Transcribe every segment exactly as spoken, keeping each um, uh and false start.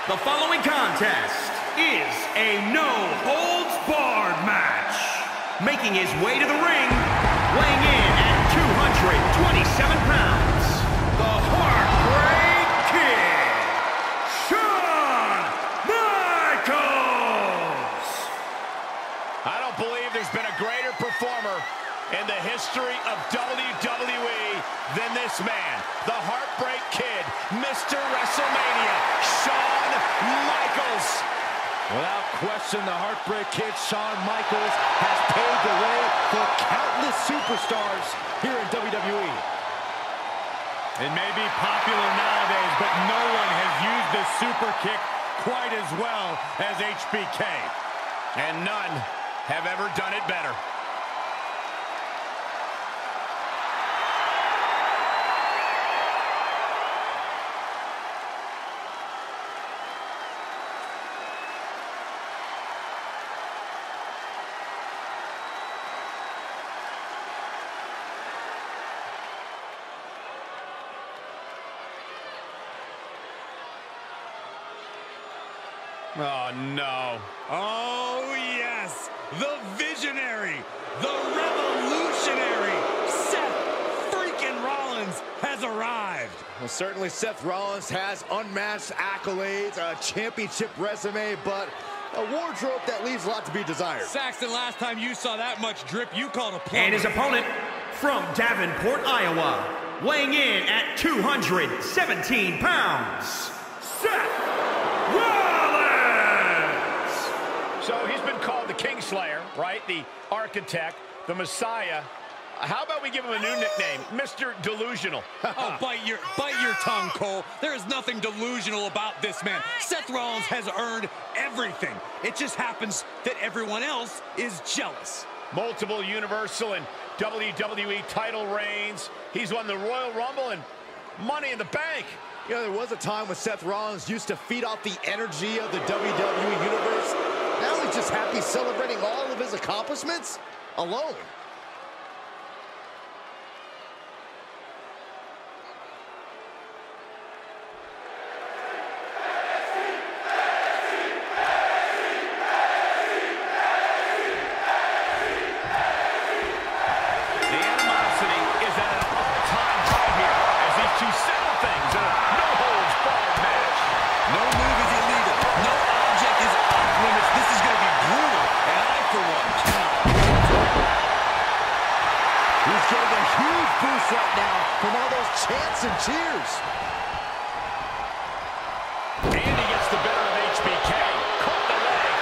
The following contest is a no-holds-barred match. Making his way to the ring, weighing in at two hundred twenty-seven pounds, the Heartbreak Kid, Shawn Michaels! I don't believe there's been a greater performer in the history of W W E than this man, the Heartbreak Kid, Mister WrestleMania, Shawn Michaels. Without question, the Heartbreak Kid, Shawn Michaels, has paved the way for countless superstars here in W W E. It may be popular nowadays, but no one has used the super kick quite as well as H B K. And none have ever done it better. Oh, no. Oh, yes. The visionary, the revolutionary, Seth freaking Rollins has arrived. Well, certainly Seth Rollins has unmatched accolades, a championship resume, but a wardrobe that leaves a lot to be desired. Saxton, last time you saw that much drip, you called a plumber. And his opponent, from Davenport, Iowa, weighing in at two hundred seventeen pounds, Seth Rollins! So he's been called the Kingslayer, right? The Architect, the Messiah. How about we give him a new nickname, Mister Delusional? Oh, bite your, bite your tongue, Cole. There is nothing delusional about this man. Seth Rollins has earned everything. It just happens that everyone else is jealous. Multiple Universal and W W E title reigns. He's won the Royal Rumble and Money in the Bank. You know, there was a time when Seth Rollins used to feed off the energy of the W W E Universe. Now he's just happy celebrating all of his accomplishments alone. Right now from all those chants and cheers. And he gets the better of H B K. Caught the leg.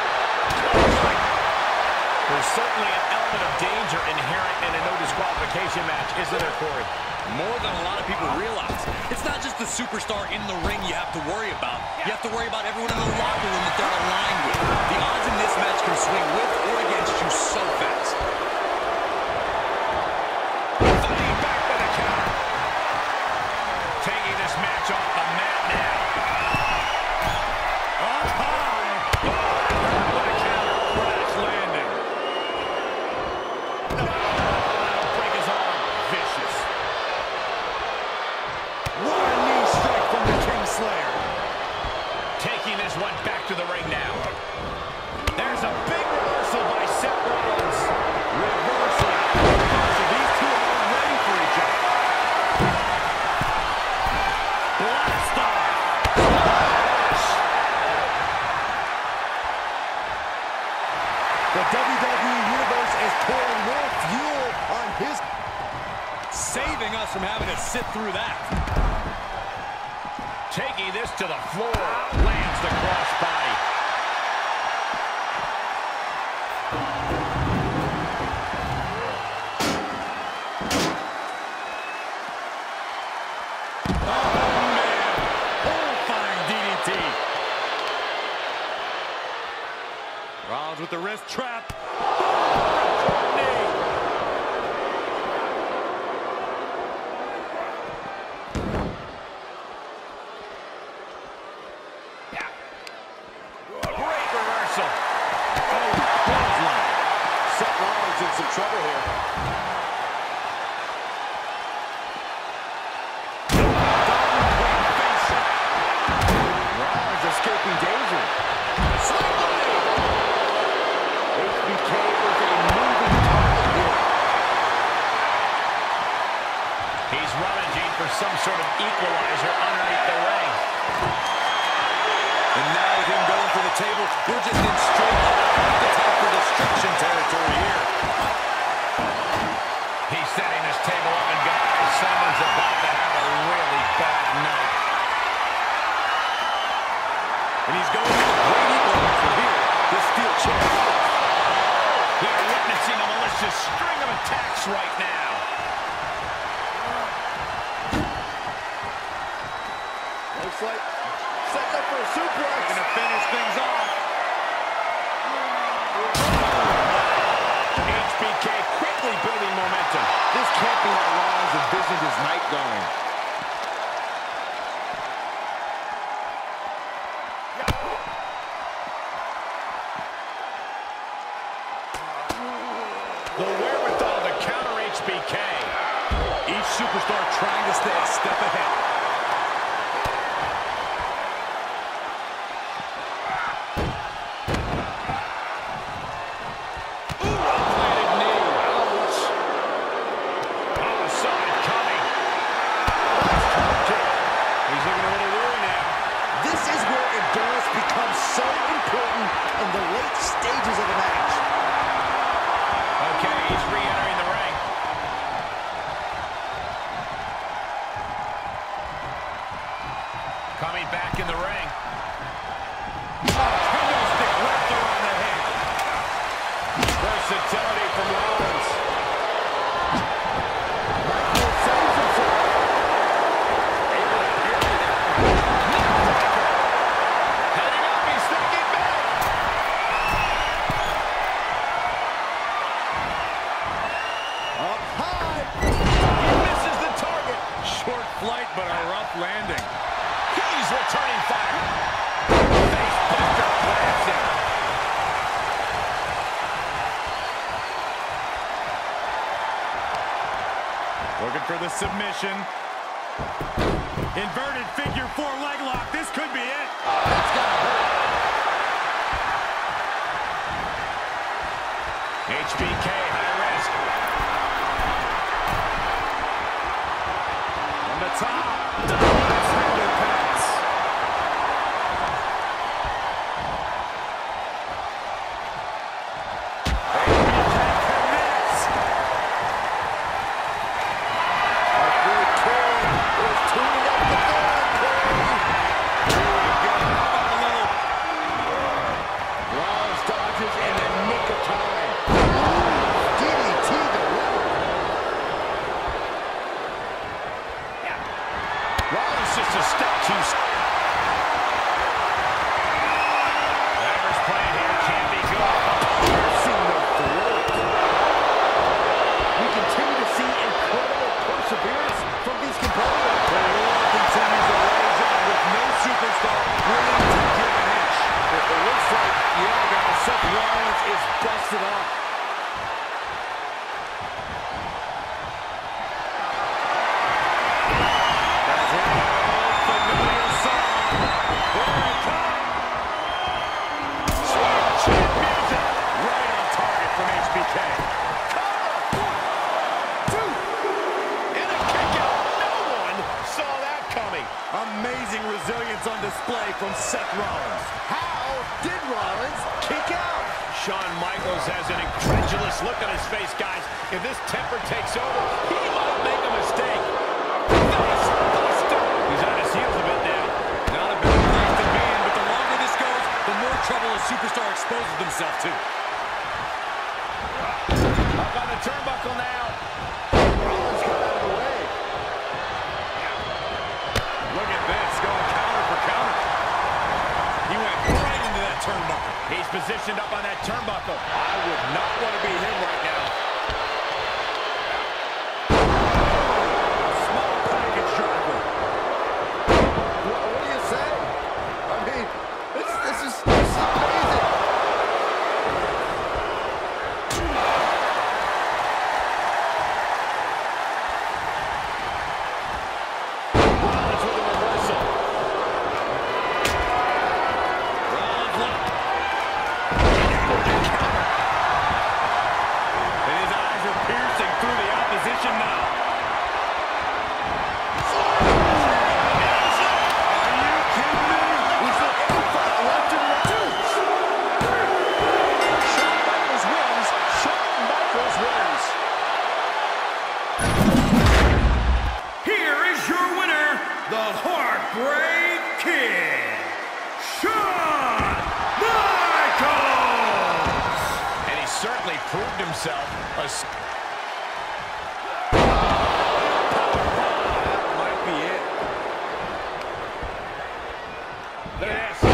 There's certainly an element of danger inherent in a no disqualification match, isn't there, Corey? More than a lot of people realize. It's not just the superstar in the ring you have to worry about. You have to worry about everyone in the locker room that they're aligned with. The odds in this match can swing with or against you so fast. Match off the mat now. Up high. Oh, what a counter. Crash landing. No. Break his arm. Vicious. What a knee strike from the Kingslayer. Taking this one back to the ring now. There's a big reversal by Seth Rollins. Reversal. Reversal. These two are ready for each other. The W W E Universe is pouring more fuel on his... Saving us from having to sit through that. Taking this to the floor. Lands the crossbody. Oh, man. Horrifying D D T. Rollins with the wrist trap. Great reversal. Oh, clothesline. Seth Rollins in some trouble here. Rollins equalizer underneath the ring. And now with him going for the table, we're just in straight up the top for destruction territory here. He's setting this table up, and guys, someone's about to have a really bad night. And he's going for the great equalizer here. This steel chair. We are witnessing a malicious string of attacks right now. Looks like set up for a suplex. Going to finish things off. H B K quickly building momentum. This can't be how Rollins envisioned his night going. The wherewithal to counter H B K. Each superstar trying to stay a step ahead. So important in the late stages of the match. Okay, he's re-entering the ring. Coming back in the ring. Oh, kendo stick wrapped around the head. Versatility from Rollins. Michael saves himself. Able to parry that. Heading up, he's thinking back. Up high. He misses the target. Short flight, but a rough landing. He's returning fire. Face buster plants him. Looking for the submission. Inverted figure four leg lock. This could be it. That's gotta hurt. H B K, high risk. On the top. Left-handed pass. Commits. A great kill is tuning up the band, Corey. Here we go. How about a little? Rollins dodges in the nick of time. D D T delivered. Rollins just a step too. Whatever's playing here can be good. Piercing the throat. We continue to see incredible perseverance from these competitors. The war continues to rage on with no superstar willing to give an inch. It it looks like, yeah, guys, Seth Rollins is busted up. That's it. Familiar song. Here it comes. Sweet chin music. Right on target from H B K. And a kick out. No one saw that coming. Amazing resilience on display from Seth Rollins. How did Rollins kick out? Shawn Michaels has an incredulous look on his face, guys. If this temper takes over, he might make a mistake. Face buster. He's on his heels a bit now. Not a bad place to be in, but the longer this goes, the more trouble a superstar exposes himself to. Up on the turnbuckle now. Rollins got out of the way. Look at this, going counter for counter. He went right into that turnbuckle. He's positioned up on that turnbuckle. I would not want to be him right now. Small package driver. What, what do you say? I mean, this, this is this is amazing. Rollins with a reversal. Rollins left. Able to himself a... Might be it. Yes.